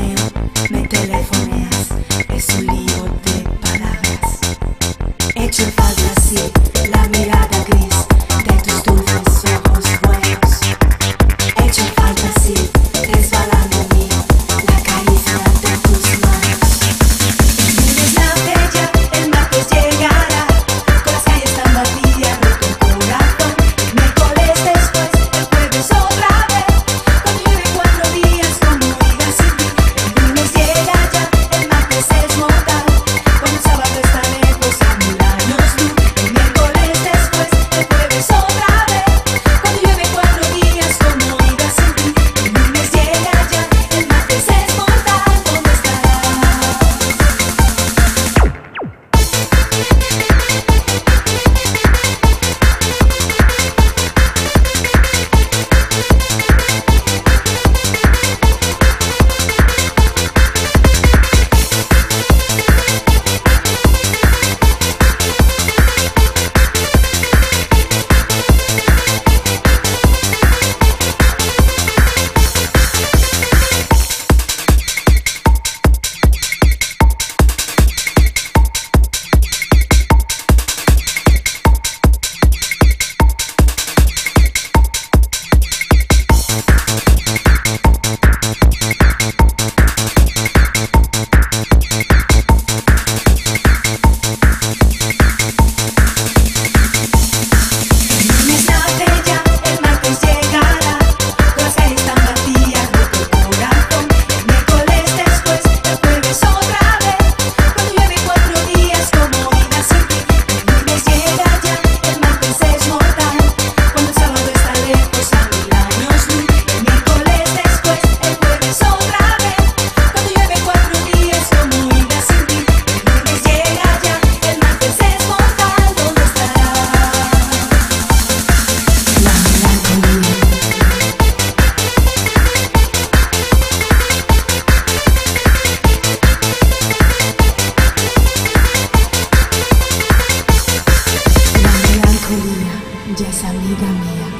telefoneo, me telefoneas, es un lío de palabras. Echo en falta así la mirada gris de tus dulces ojos buenos. Echo en falta así, resbalando mío, la caricia de tus manos. El lunes nace ya, el martes llegará, con las calles tan vacías, roto el corazón. El miércoles después, el jueves otra vez, cuando llueve 4 días como vida sin ti. El lunes llega ya, el martes es mortal, cuando el sábado está lejos a 1000 años luz. El miércoles después, el jueves otra vez, cuando llueve 4 días como vida sin ti. El lunes llega ya, el martes es mortal, ¿dónde estarás? Ya es amiga mía.